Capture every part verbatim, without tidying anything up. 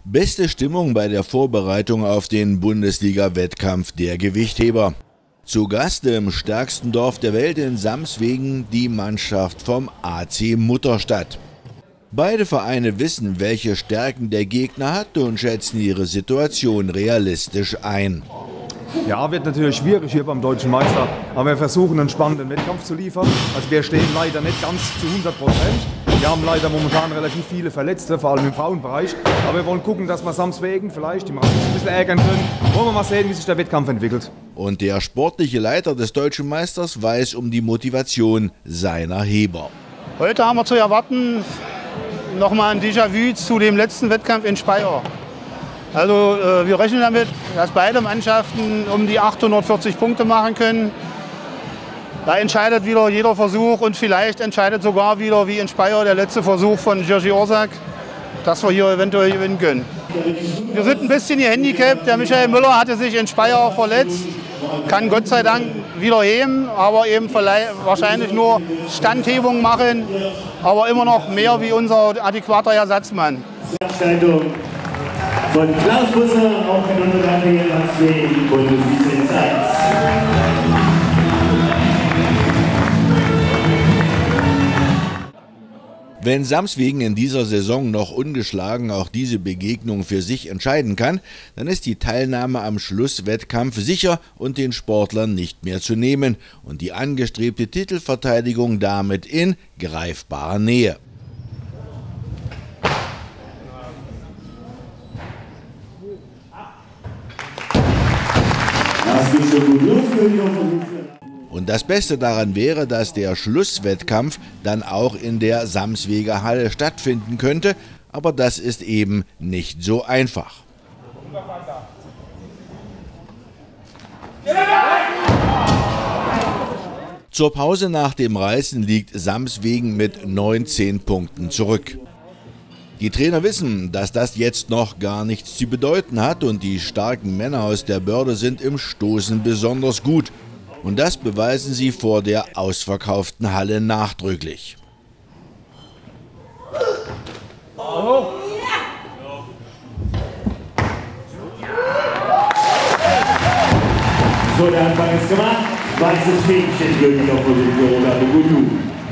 Beste Stimmung bei der Vorbereitung auf den Bundesliga-Wettkampf der Gewichtheber. Zu Gast im stärksten Dorf der Welt in Samswegen die Mannschaft vom A C Mutterstadt. Beide Vereine wissen, welche Stärken der Gegner hat und schätzen ihre Situation realistisch ein. Ja, wird natürlich schwierig hier beim Deutschen Meister, aber wir versuchen einen spannenden Wettkampf zu liefern. Also wir stehen leider nicht ganz zu hundert Prozent. Wir haben leider momentan relativ viele Verletzte, vor allem im Frauenbereich. Aber wir wollen gucken, dass wir Samswegen vielleicht im Rand ein bisschen ärgern können. Wollen wir mal sehen, wie sich der Wettkampf entwickelt. Und der sportliche Leiter des Deutschen Meisters weiß um die Motivation seiner Heber. Heute haben wir zu erwarten nochmal ein Déjà-vu zu dem letzten Wettkampf in Speyer. Also äh, wir rechnen damit, dass beide Mannschaften um die achthundertvierzig Punkte machen können. Da entscheidet wieder jeder Versuch und vielleicht entscheidet sogar wieder wie in Speyer der letzte Versuch von Jerzy Orsak, dass wir hier eventuell gewinnen können. Wir sind ein bisschen gehandicapt. Der Michael Müller hatte sich in Speyer verletzt, kann Gott sei Dank wieder heben, aber eben wahrscheinlich nur Standhebung machen, aber immer noch mehr wie unser adäquater Ersatzmann. Von Klaus Busser, auch mit unserer Samswegen, Bundesliga eins. Wenn Samswegen in dieser Saison noch ungeschlagen auch diese Begegnung für sich entscheiden kann, dann ist die Teilnahme am Schlusswettkampf sicher und den Sportlern nicht mehr zu nehmen und die angestrebte Titelverteidigung damit in greifbarer Nähe. Und das Beste daran wäre, dass der Schlusswettkampf dann auch in der Samsweger Halle stattfinden könnte, aber das ist eben nicht so einfach. Zur Pause nach dem Reißen liegt Samswegen mit neunzehn Punkten zurück. Die Trainer wissen, dass das jetzt noch gar nichts zu bedeuten hat und die starken Männer aus der Börde sind im Stoßen besonders gut. Und das beweisen sie vor der ausverkauften Halle nachdrücklich. Oh. So, der Anfang ist gemacht. Weißes Fähnchen für die Opposition, aber gut.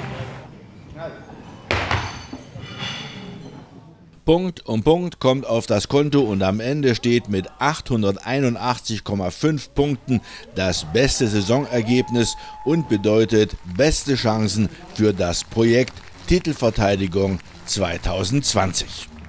Punkt um Punkt kommt auf das Konto und am Ende steht mit achthunderteinundachtzig Komma fünf Punkten das beste Saisonergebnis und bedeutet beste Chancen für das Projekt Titelverteidigung zweitausendzwanzig.